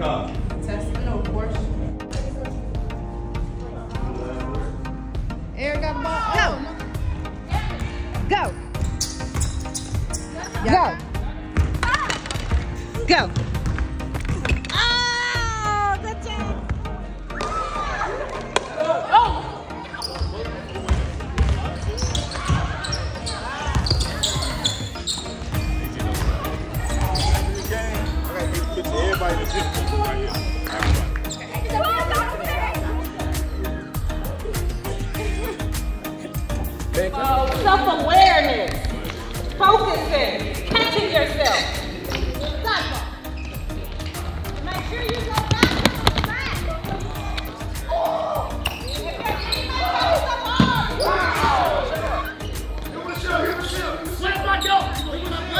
call? No, Porsche. Eric got the ball. Go. Go. Go. Oh, good job. Oh. Everybody in the gym right here. Self-awareness, focusing, catching yourself. Make sure you go back to the back. Here we go.